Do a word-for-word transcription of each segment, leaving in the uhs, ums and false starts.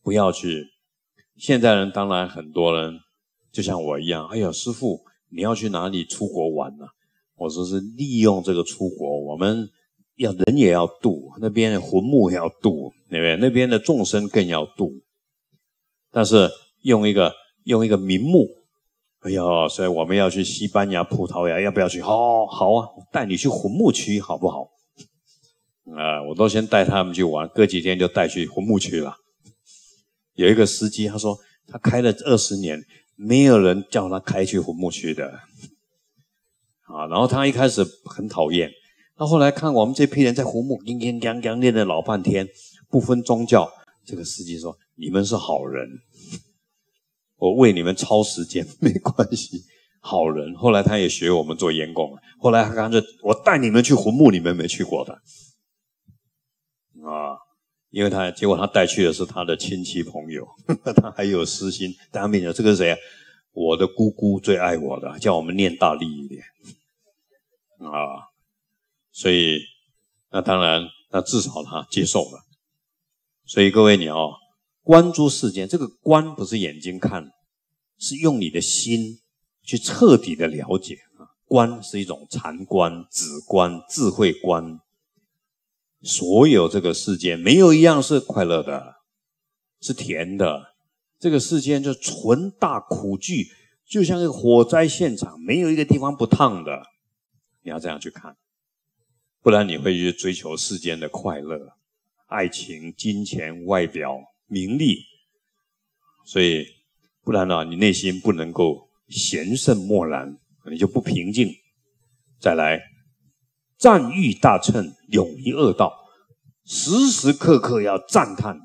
不要去。现在人当然很多人就像我一样，哎呀，师父，你要去哪里出国玩啊？我说是利用这个出国，我们要人也要度，那边的魂魄也要度，对不对？那边的众生更要度。但是用一个用一个名目，哎呀，所以我们要去西班牙、葡萄牙，要不要去？哦，好啊，带你去魂木区好不好？啊、呃，我都先带他们去玩，隔几天就带去魂木区了。有一个司机，他说他开了二十年，没有人叫他开去魂木区的。啊，然后他一开始很讨厌，那后来看我们这批人在魂木叮叮当当练了老半天，不分宗教，这个司机说你们是好人，我为你们超时间没关系，好人。后来他也学我们做员工了，后来他干脆我带你们去魂木，你们没去过的啊，因为他结果他带去的是他的亲戚朋友，呵呵，他还有私心，大家没讲这个是谁啊？我的姑姑最爱我的，叫我们念大力一点啊，所以那当然，那至少他接受了。所以各位你要观诸世间，这个观不是眼睛看，是用你的心去彻底的了解啊。观是一种禅观、止观、智慧观。所有这个世间没有一样是快乐的，是甜的。这个世间就纯大苦剧，就像一个火灾现场，没有一个地方不烫的。你要这样去看，不然你会去追求世间的快乐、爱情、金钱、外表、名利。所以不然呢、啊，你内心不能够闲胜漠然，你就不平静。再来，赞誉大乘，永离恶道，时时刻刻要赞叹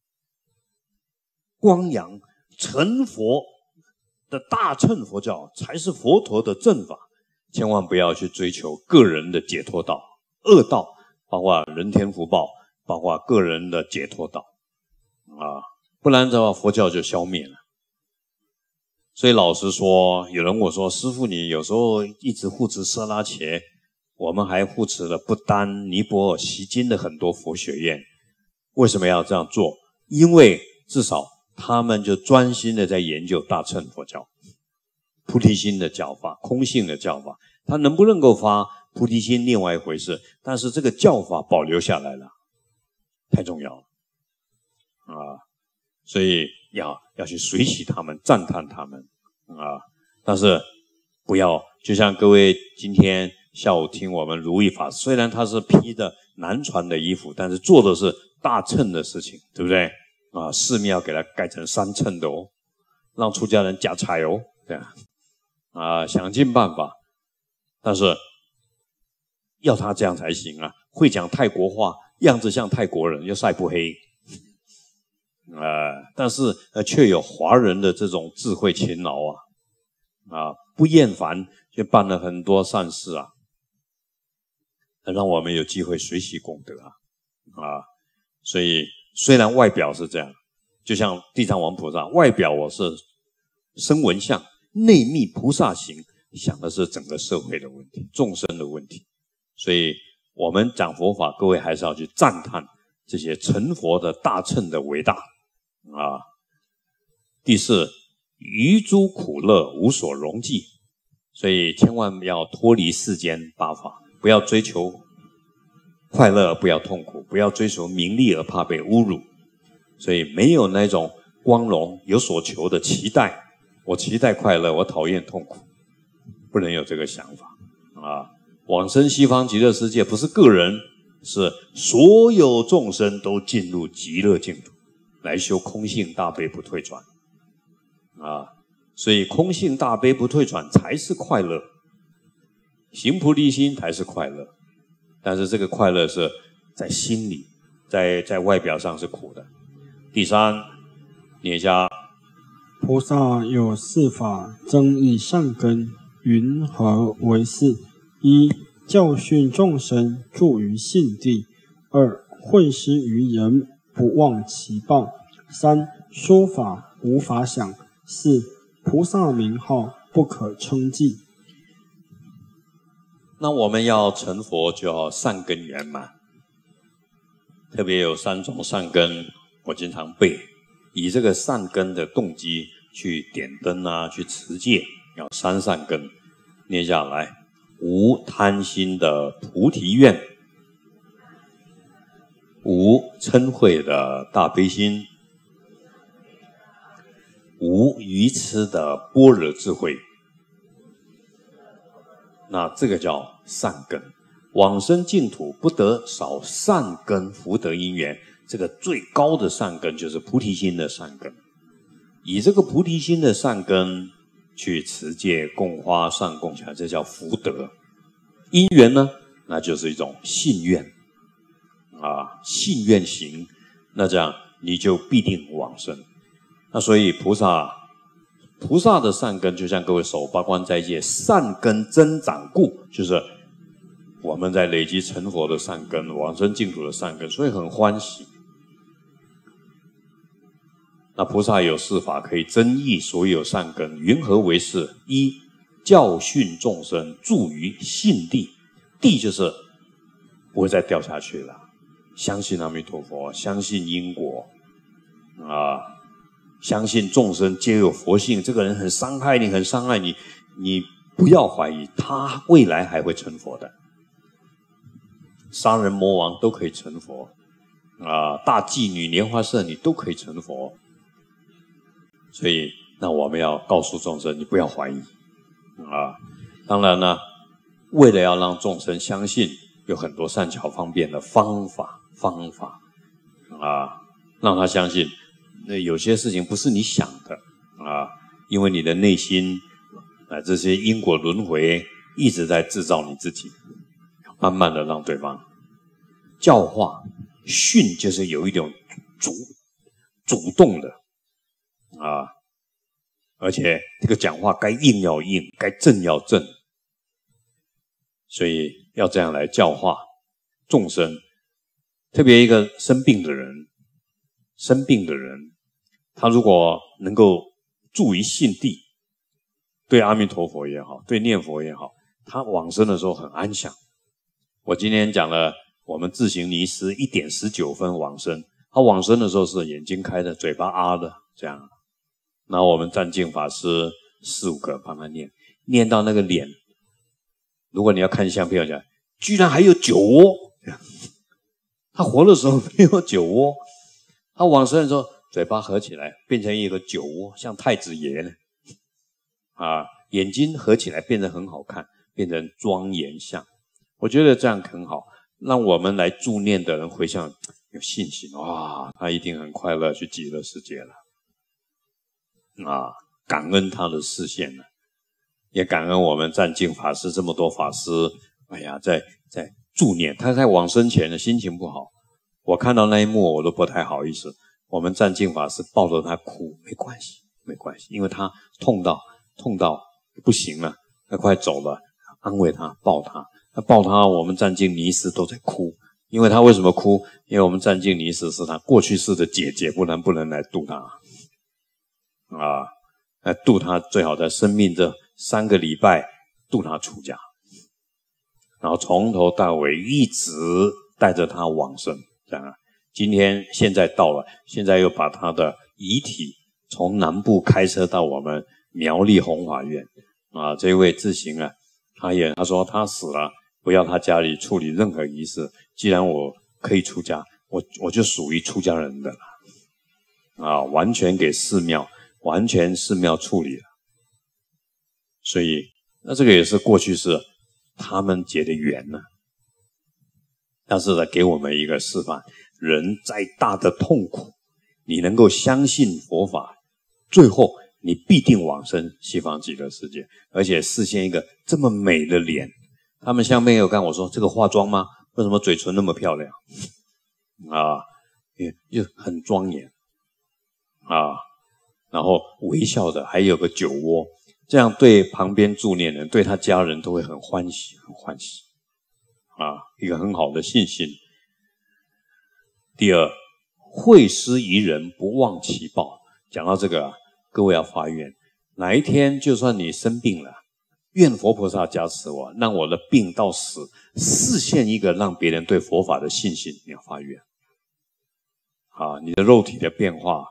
光阳成佛的大乘佛教才是佛陀的正法，千万不要去追求个人的解脱道、恶道，包括人天福报，包括个人的解脱道啊，不然的话佛教就消灭了。所以老实说，有人问我说：“师父，你有时候一直护持色拉伽，我们还护持了不丹、尼泊尔、锡金的很多佛学院，为什么要这样做？因为至少他们就专心的在研究大乘佛教，菩提心的教法、空性的教法，他能不能够发菩提心另外一回事，但是这个教法保留下来了，太重要了啊！所以要要去随喜他们，赞叹他们啊！但是不要就像各位今天下午听我们如意法师，虽然他是披着南传的衣服，但是做的是大乘的事情，对不对？啊，寺庙给他盖成三乘的哦，让出家人夹菜哦，对啊，啊，想尽办法，但是要他这样才行啊！会讲泰国话，样子像泰国人，又晒不黑，呃，但是呃，却有华人的这种智慧勤劳啊，啊，不厌烦，就办了很多善事啊，让我们有机会学习功德啊，啊，所以。虽然外表是这样，就像地藏王菩萨，外表我是声闻相，内密菩萨行，想的是整个社会的问题、众生的问题。所以我们讲佛法，各位还是要去赞叹这些成佛的大乘的伟大啊。第四，于诸苦乐无所容计，所以千万要脱离世间八法，不要追求快乐，不要痛苦，不要追求名利而怕被侮辱，所以没有那种光荣有所求的期待。我期待快乐，我讨厌痛苦，不能有这个想法啊！往生西方极乐世界不是个人，是所有众生都进入极乐净土，来修空性大悲不退转啊！所以空性大悲不退转才是快乐，行菩提心才是快乐。但是这个快乐是在心里，在在外表上是苦的。第三，念一下： 菩萨有四法，增益善根，云何为是？一、教训众生，助于信地；二、惠施于人，不忘其报；三、说法无法想；四、菩萨名号不可称计。 那我们要成佛，就要善根圆满。特别有三种善根，我经常背： 以这个善根的动机去点灯啊，去持戒，要三善根念下来：无贪心的菩提愿，无嗔恚的大悲心，无愚痴的般若智慧。那这个叫善根。往生净土不得少善根福德因缘，这个最高的善根就是菩提心的善根。以这个菩提心的善根去持戒供花上供起来，这叫福德。因缘呢，那就是一种信愿啊，信愿行，那这样你就必定往生。那所以菩萨菩萨的善根，就像各位守八关斋戒，善根增长故，就是我们在累积成佛的善根，往生净土的善根，所以很欢喜。那菩萨有四法可以增益所有善根，云何为是？一、教训众生，住于信地。地就是不会再掉下去了，相信阿弥陀佛，相信因果啊，相信众生皆有佛性。这个人很伤害你，很伤害你，你不要怀疑，他未来还会成佛的。杀人魔王都可以成佛啊，大妓女莲花色女都可以成佛。所以那我们要告诉众生，你不要怀疑啊。当然呢，为了要让众生相信，有很多善巧方便的方法方法啊，让他相信那有些事情不是你想的啊，因为你的内心啊，这些因果轮回一直在制造你自己，慢慢的让对方教化训，就是有一种主主动的啊，而且这个讲话该硬要硬，该正要正，所以要这样来教化众生。特别一个生病的人，生病的人，他如果能够住于信地，对阿弥陀佛也好，对念佛也好，他往生的时候很安详。我今天讲了我们自行尼师一点十九分往生，他往生的时候是眼睛开的，嘴巴啊的这样。然后我们占净法师四五个帮他念，念到那个脸，如果你要看相片讲，居然还有酒窝。他活的时候没有酒窝，他往生的时候嘴巴合起来变成一个酒窝，像太子爷呢。啊，眼睛合起来变得很好看，变成庄严相。我觉得这样很好，让我们来助念的人回向有信心，哇，他一定很快乐去极乐世界了。啊，感恩他的视线了，也感恩我们占净法师这么多法师，哎呀，在在助念。他在往生前的心情不好，我看到那一幕我都不太好意思。我们占净法师抱着他哭，没关系，没关系，因为他痛到痛到不行了，他快走了，安慰他，抱他，他抱他，我们占净尼师都在哭。因为他为什么哭？因为我们占净尼师是他过去世的姐姐，不然不能来度他。啊，来度他最好在生命这三个礼拜度他出家，然后从头到尾一直带着他往生，这样啊。今天现在到了，现在又把他的遗体从南部开车到我们苗栗弘法院啊。这位志行啊，他也他说他死了，不要他家里处理任何仪式，既然我可以出家，我我就属于出家人的了啊，完全给寺庙。完全寺庙处理了，所以那这个也是过去是他们结的缘呢、啊。但是呢，给我们一个示范：人再大的痛苦，你能够相信佛法，最后你必定往生西方极乐世界，而且实现一个这么美的脸。他们相片有跟我说：“这个化妆吗？为什么嘴唇那么漂亮？”啊，又很庄严啊。然后微笑的，还有个酒窝，这样对旁边助念人、对他家人都会很欢喜，很欢喜啊，一个很好的信心。第二，惠施于人，不忘其报。讲到这个、啊，各位要发愿，哪一天就算你生病了，愿佛菩萨加持我，让我的病到死示现一个让别人对佛法的信心，你要发愿。啊，你的肉体的变化。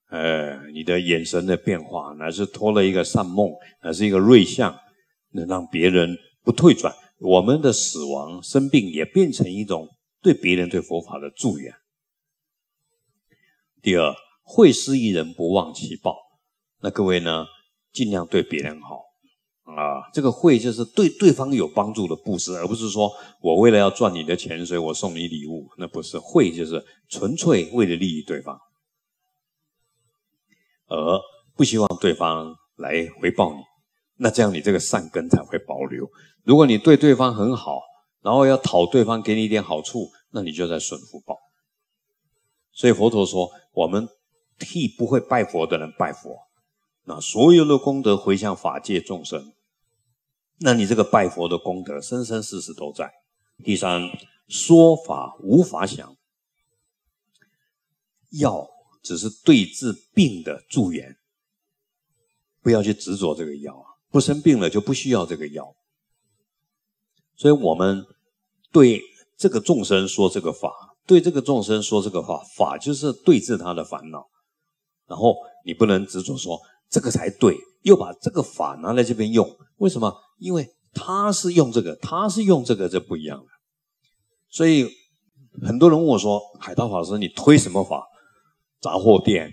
呃，你的眼神的变化，乃是托了一个善梦，乃是一个瑞相，能让别人不退转。我们的死亡、生病也变成一种对别人、对佛法的助缘。第二，惠施一人，不忘其报。那各位呢，尽量对别人好啊。这个惠就是对对方有帮助的布施，而不是说我为了要赚你的钱，所以我送你礼物。那不是惠，就是纯粹为了利益对方，而不希望对方来回报你。那这样你这个善根才会保留。如果你对对方很好，然后要讨对方给你一点好处，那你就在损福报。所以佛陀说，我们替不会拜佛的人拜佛，那所有的功德回向法界众生，那你这个拜佛的功德生生世世都在。第三，说法无法想，药只是对治病的助缘，不要去执着这个药，不生病了就不需要这个药。所以我们对这个众生说这个法，对这个众生说这个法，法就是对治他的烦恼。然后你不能执着说这个才对，又把这个法拿来这边用。为什么？因为他是用这个，他是用这个，这不一样的。所以很多人问我说，海涛法师你推什么法？杂货店。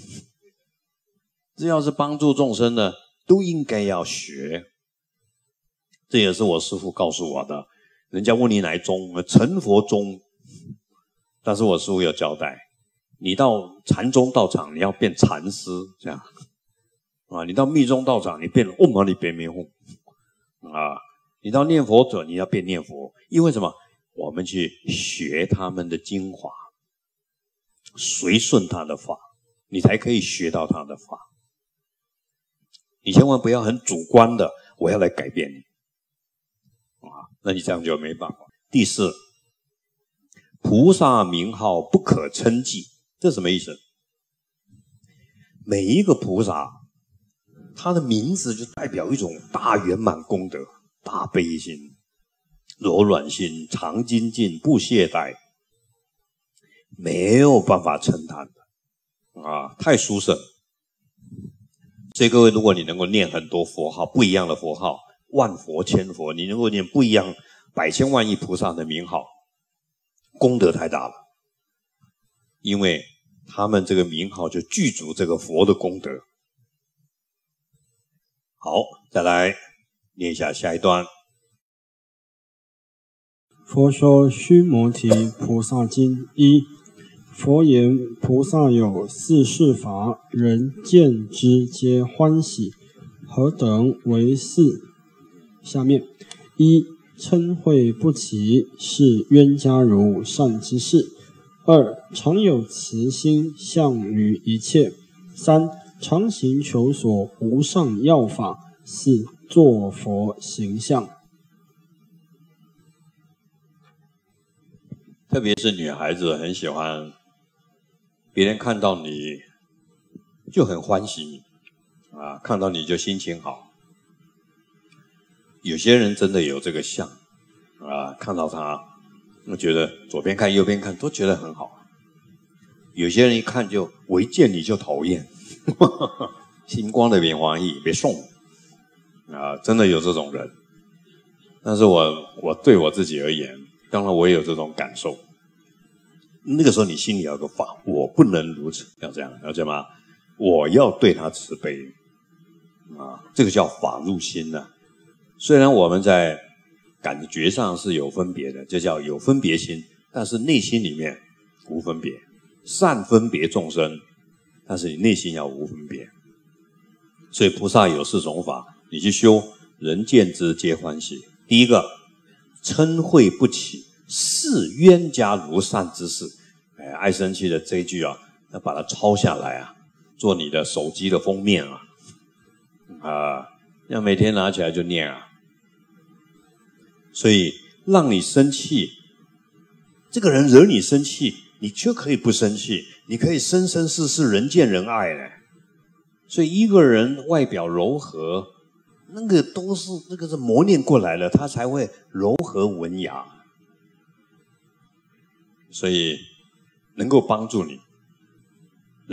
只要是帮助众生的都应该要学。这也是我师父告诉我的。人家问你哪一宗，成佛宗，但是我师父有交代，你到禅宗道场你要变禅师，这样啊，你到密宗道场你变嗡嘛呢呗咪吽啊，你到念佛者你要变念佛。因为什么？我们去学他们的精华，随顺他的法，你才可以学到他的法。你千万不要很主观的我要来改变你啊，那你这样就没办法。第四，菩萨名号不可称计。这什么意思？每一个菩萨他的名字就代表一种大圆满功德，大悲心、柔软心、常精进、不懈怠，没有办法称叹的啊，太殊胜。所以各位，如果你能够念很多佛号，不一样的佛号，万佛千佛，你能够念不一样百千万亿菩萨的名号，功德太大了。因为他们这个名号就具足这个佛的功德。好，再来念一下下一段。 佛说须摩提菩萨经一，佛言菩萨有四事法，人见之皆欢喜，何等为是？下面一，嗔恚不起，是冤家如善之事。二，常有慈心，向于一切。三，常行求索无上要法。四，作佛形象。 特别是女孩子很喜欢别人看到你就很欢喜啊，看到你就心情好。有些人真的有这个相啊，看到他我觉得左边看右边看都觉得很好。有些人一看就我一见你就讨厌，心光的别欢喜别送啊，真的有这种人。但是我我对我自己而言，当然我也有这种感受。那个时候你心里要有个法，我不能如此，要这样，了解吗？我要对他慈悲啊，这个叫法入心啊。虽然我们在感觉上是有分别的，这叫有分别心，但是内心里面无分别，善分别众生，但是你内心要无分别。所以菩萨有四种法，你去修，人见之皆欢喜。第一个，嗔恚不起，是冤家如善之事。哎，爱生气的这一句啊，要把它抄下来啊，做你的手机的封面啊，啊，要每天拿起来就念啊。所以让你生气，这个人惹你生气，你就可以不生气，你可以生生世世人见人爱呢。所以一个人外表柔和，那个都是那个是磨练过来了，他才会柔和文雅。所以能够帮助你